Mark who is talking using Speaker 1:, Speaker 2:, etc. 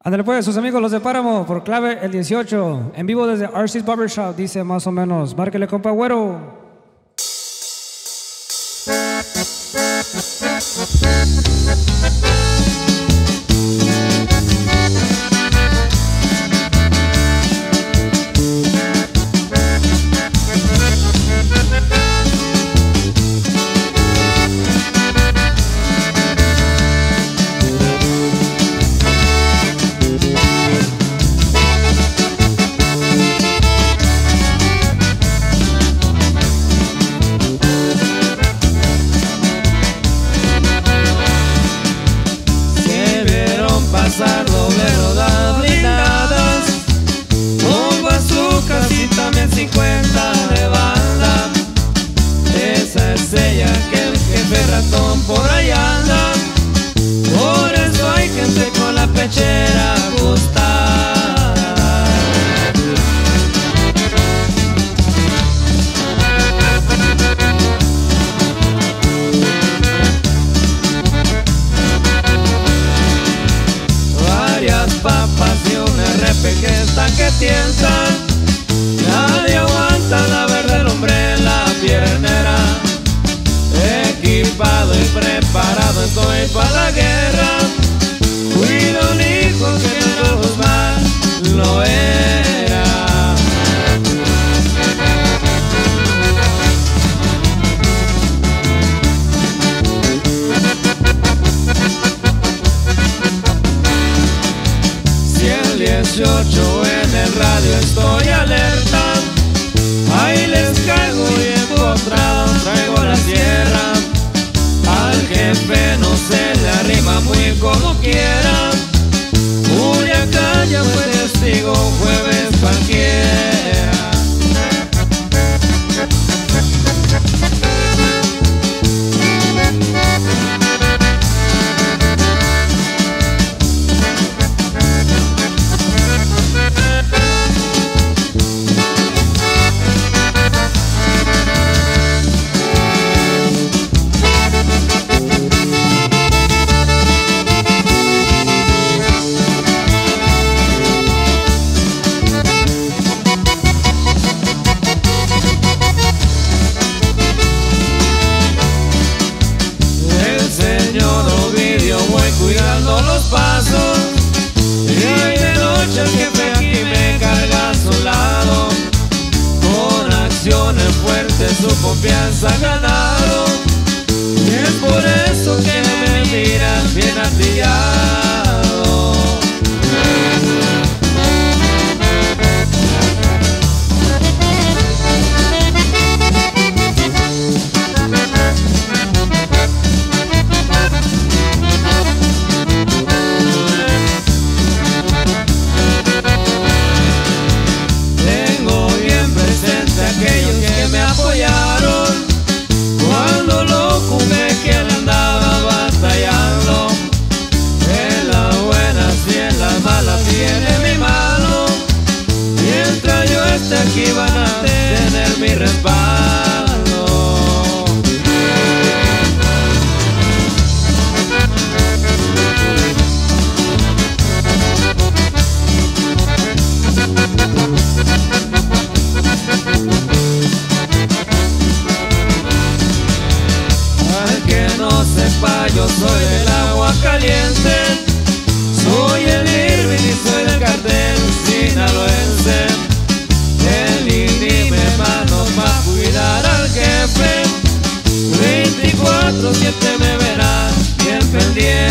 Speaker 1: Ándale pues, sus amigos los de Páramo, por clave el 18, en vivo desde RC's Barbershop, dice más o menos, márquele compa güero.
Speaker 2: Pasar doble rodadas blindadas, con bazookas y también 50 de banda. Esa es ella que el jefe ratón por ahí anda. Por eso hay gente con la pechera ajustada. Papas y una RPG esta que tientan. Nadie aguanta la verde del hombre en la piernera. Equipado y preparado estoy para la guerra. Cuido un hijo que no Guzmán lo era. Si el 18 en el radio estoy alerta, ahí les caigo y empotrado traigo la sierra. Al jefe no se le arrima muy como quiera. Culiacán ya fue testigo un jueves cualquiera. Cuidando los pasos, y hoy de noche el jefe aquí me carga a su lado. Con acciones fuertes su confianza ha ganado, y es por eso que me miras bien artillado. Aquellos que me apoyaron cuando loco que andaba batallando. En las buenas y en las malas tiene mi mano. Mientras yo esté aquí van a tener mi respaldo. Yo soy del agua caliente, soy el Irving y soy del cartel sinaloense. El INI me mando pa' cuidar al jefe, 24/7 me verás bien pendiente.